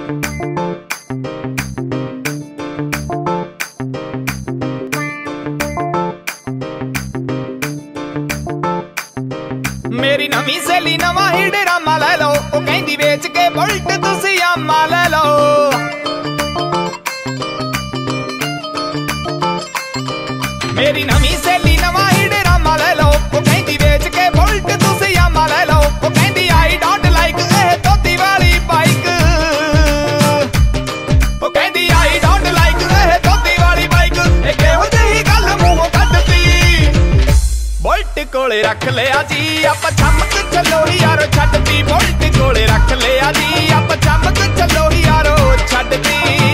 मेरी नवी सहेली नवा ही ड्रामा लै लो, ओ कहंदी बेच के बुलट तुसी आमा लै लो। मेरी नवी सहेली नवा ही ड्रामा लै लो, ओ कहंदी बेच के बुलट तुसी आमा लै लो। ओ कहंदी आई डोंट लाइक ए धोती वाली बाइक, ओ कहंदी आई डोंट लाइक ए धोती वाली बाइक। ए किहो जही गल मूंहों कड्डदी, बुलट कोले रख लिया जी आप चमक चलो यारो छड्डदी। बुलट कोले रख लिया जी आप चमक चलो यारो छड्डदी।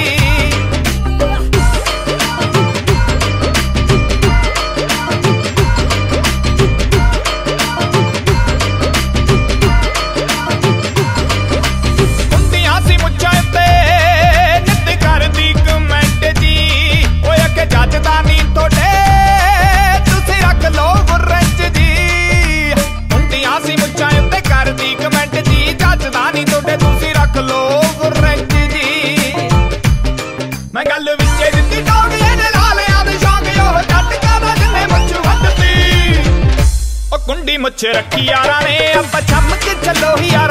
मैं गल विचे दित्ती टोकले ने ला लिया वे शौक ओह जट कहदा जिन्ने मुछ वड्डदी। ओ कुंडी मुछ रखी यारां ने आप चमक चलो ही